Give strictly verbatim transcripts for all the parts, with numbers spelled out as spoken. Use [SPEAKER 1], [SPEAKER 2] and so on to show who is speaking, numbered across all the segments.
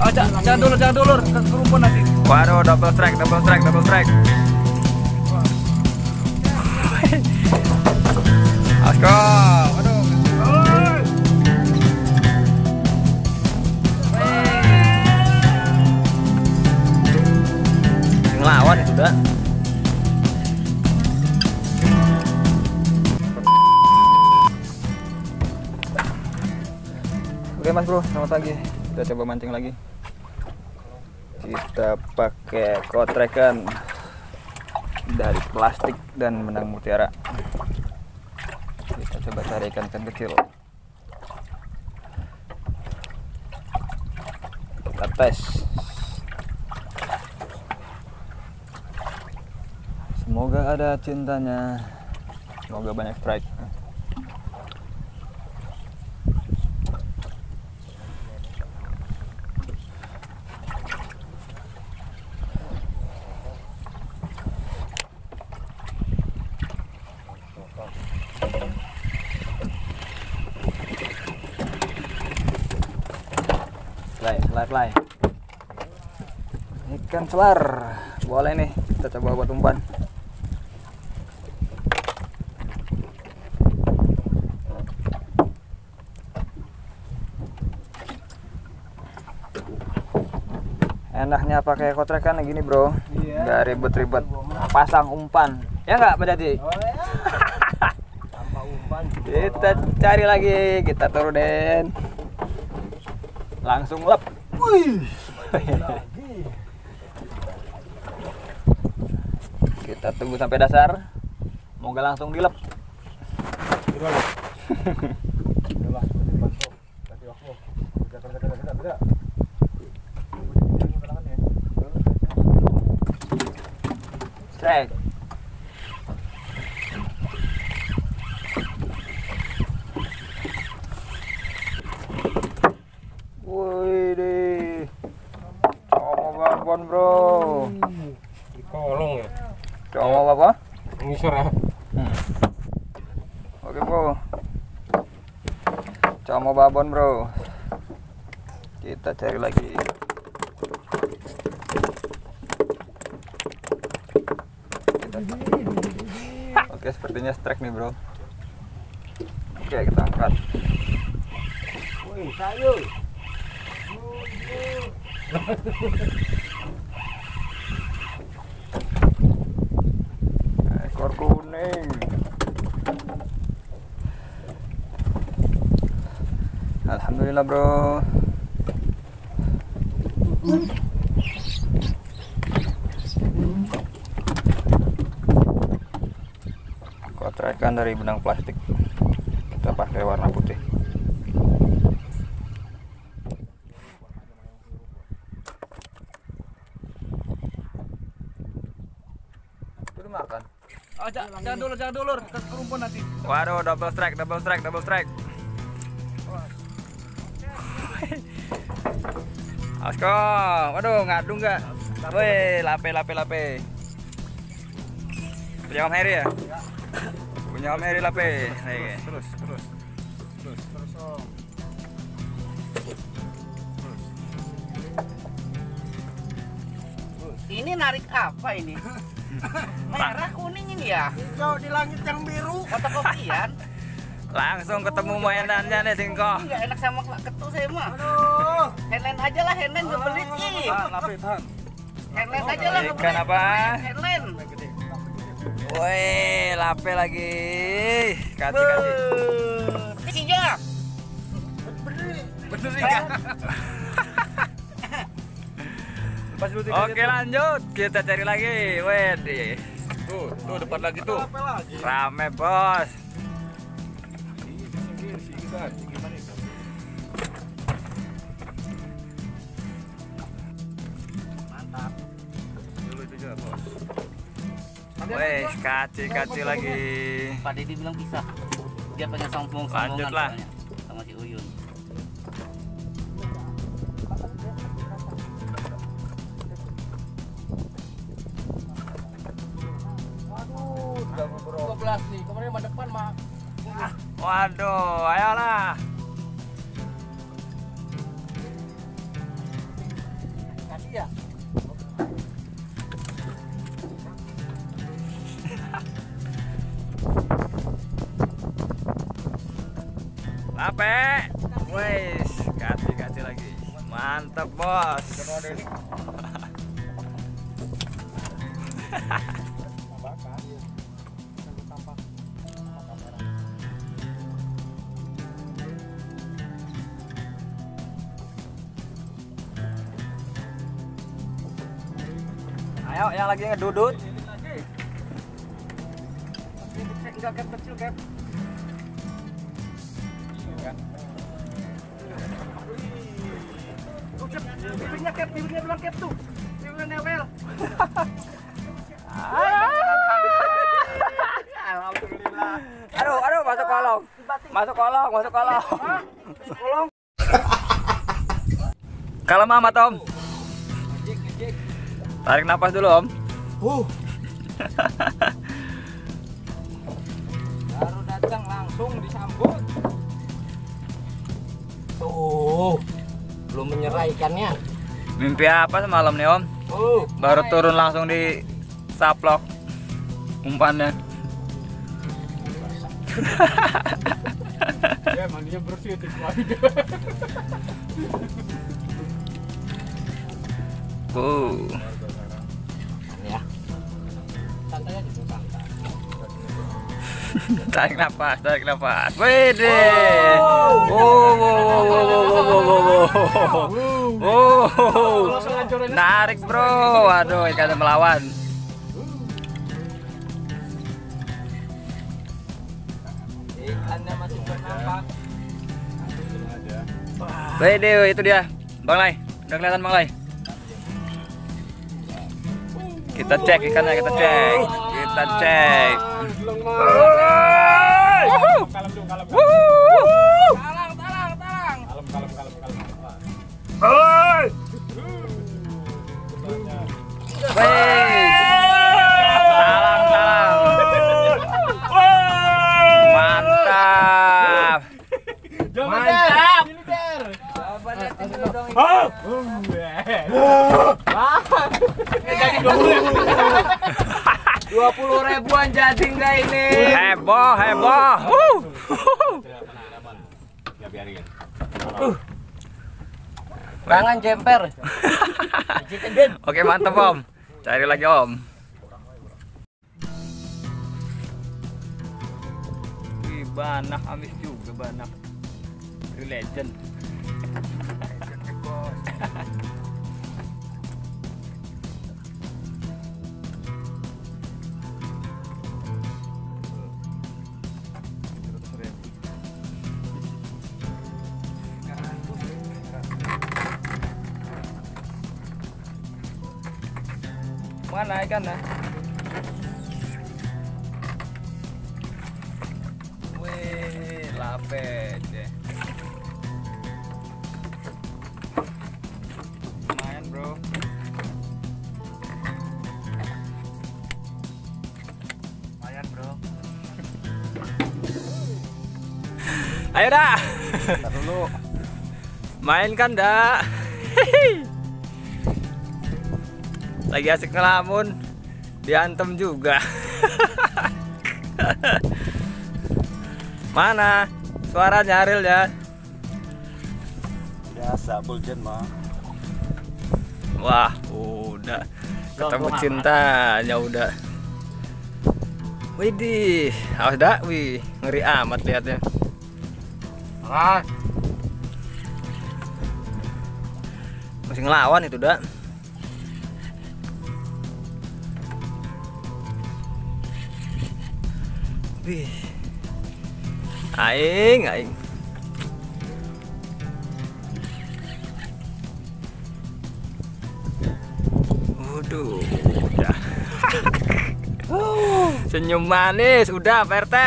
[SPEAKER 1] Oh, jangan, jangan dulu, jangan dulu, kerumpun nanti.
[SPEAKER 2] Waduh, double strike, double strike, double strike. Asko, waduh. Ngelawan itu dah. Oke mas bro, selamat pagi. Kita coba mancing lagi. Kita pakai kotrekan dari plastik dan benang mutiara. Kita coba cari ikan-ikan kecil. Kita tes. Semoga ada cintanya. Semoga banyak strike. Selai, selai, selai. Ikan selar. Boleh nih, kita coba buat umpan. Enaknya pakai kotrekan gini bro, iya. Nggak ribet-ribet pasang umpan, ya nggak Pak Jadi? Oh, ya. Tanpa umpan kita cari lagi, kita turunin, langsung lep. Wih. Kita tunggu sampai dasar, moga langsung dilep. Strike. Wih deh, coba babon bro.
[SPEAKER 3] Di kolong ya.
[SPEAKER 2] Coba apa?
[SPEAKER 3] Ngisor ya.
[SPEAKER 2] Hmm. Oke bro, coba babon bro. Kita cari lagi. Oke, sepertinya strike nih bro. Oke, kita angkat.
[SPEAKER 3] Wih, sayur.
[SPEAKER 2] Ekor kuning. Alhamdulillah bro. Kotrekan dari benang plastik, kita pakai warna putih. Itu makan.
[SPEAKER 1] Oh, jangan, jangan dulu, jangan dulu, kerumpun nanti.
[SPEAKER 2] Waduh, double strike, double strike, double strike. Asko, waduh ngadu nggak? Woi, lape, lape, lape. Punya Om Heri ya? Punya Om Heri lape. Nih, terus, terus, terus, terus Om.
[SPEAKER 4] Ini narik apa ini? Merah kuning ini ya?
[SPEAKER 3] Hijau di langit yang biru.
[SPEAKER 4] Fotokopian.
[SPEAKER 2] Langsung ketemu mainannya nih Singko.
[SPEAKER 4] Nggak enak sama ketu saya mah.
[SPEAKER 3] Aduh.
[SPEAKER 4] Handline aja lah, handline nggak beli nih.
[SPEAKER 3] Lape tahan.
[SPEAKER 4] Handline aja lah nggak
[SPEAKER 2] Ikan
[SPEAKER 4] beli.
[SPEAKER 2] apa?
[SPEAKER 4] Handline.
[SPEAKER 2] Woi, lape lagi. Kasih, kasih.
[SPEAKER 4] Isinya.
[SPEAKER 3] Bener ikan.
[SPEAKER 2] Oke lanjut, kita cari lagi. Wedi. Tuh, tuh depan lagi tuh. Rame bos.
[SPEAKER 4] Mantap.
[SPEAKER 2] Dulu itu juga bos. Weh, kaci-kaci lagi.
[SPEAKER 4] Pak Deddy bilang bisa. Dia pengen sombong-sombongan.
[SPEAKER 2] Lanjutlah.
[SPEAKER 4] Sama si Uyun.
[SPEAKER 3] dua belas nih, kemarin mah depan mah.
[SPEAKER 2] Waduh, ayolah.
[SPEAKER 3] Iya.
[SPEAKER 2] Lape. Wes, kasih-kasih lagi. Mantap, Bos. Ayo, yang lagi ngedudut.
[SPEAKER 1] Enggak cap kecil cap. Tuh cap, bibirnya cap, bibirnya bilang cap tuh. Bibirnya newel.
[SPEAKER 2] Alhamdulillah. Aduh, aduh, masuk kolong. Masuk kolong, masuk kolong.
[SPEAKER 1] Kolong.
[SPEAKER 2] Kalau Mama Tom. Tarik napas dulu, Om.
[SPEAKER 3] Uh.
[SPEAKER 2] Baru datang langsung disambut.
[SPEAKER 3] Tuh. Belum menyerah ikannya.
[SPEAKER 2] Mimpi apa semalam nih, Om?
[SPEAKER 3] Uh.
[SPEAKER 2] Baru turun langsung di saplok umpannya.
[SPEAKER 3] Ya, mandinya bersih itu.
[SPEAKER 2] Uh.
[SPEAKER 3] Ya. Santai aja tuh, santai.
[SPEAKER 2] Tarik napas, tarik napas. Wede. Oh, wow, wow, wow, wow, wow, wow, wow. Oh, narik bro. Waduh, ikannya melawan. Ikannya masih bernampak. Wede, itu dia. Bang Lai, udah kelihatan Bang Lai. Kita cek ikannya, kita cek. Kita cek.
[SPEAKER 3] Kalem dulu, kalem.
[SPEAKER 1] Talang, talang, talang.
[SPEAKER 3] Kalem, kalem, kalem, kalem.
[SPEAKER 2] Hei. Wih. Talang, talang. Mantap.
[SPEAKER 3] Mantap.
[SPEAKER 1] Coba liatin dulu dong. Dua puluh ribuan jadi nggak ini?
[SPEAKER 2] Heboh, heboh. Wuh.
[SPEAKER 3] Ya biarin.
[SPEAKER 1] Tangan jemper.
[SPEAKER 2] Oke, mantap Om. Cari lagi Om. Wih, banak amis juga banak. Legend. Mana ikannya? Wih, lapet deh. Lumayan bro. Lumayan bro. Ayo dah. Ntar dulu. Main kan dah. Lagi asik ngelamun, diantem juga. Mana suaranya Ariel ya?
[SPEAKER 3] Biasa buljen mah.
[SPEAKER 2] Wah, udah ketemu cintanya udah. Widih, awas dah, wih, ngeri amat lihatnya.
[SPEAKER 3] Ah,
[SPEAKER 2] Masih ngelawan itu dah. Wih, aing, aing. Waduh, udah. Senyum manis, udah P R T.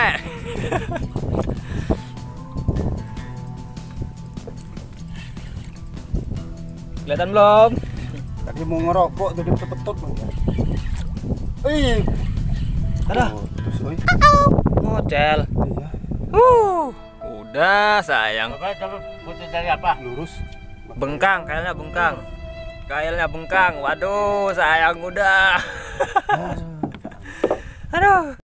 [SPEAKER 2] Kelihatan belum?
[SPEAKER 3] tadi mau ngerokok tadi petut. Ih.
[SPEAKER 2] Ada.
[SPEAKER 3] Terus oi.
[SPEAKER 2] Ngocel.
[SPEAKER 3] Iya.
[SPEAKER 2] Uh, udah sayang.
[SPEAKER 3] Coba coba putih dari apa? Lurus.
[SPEAKER 2] Bengkang, kayaknya bengkang. kailnya bengkang. Waduh, sayang udah. Aduh.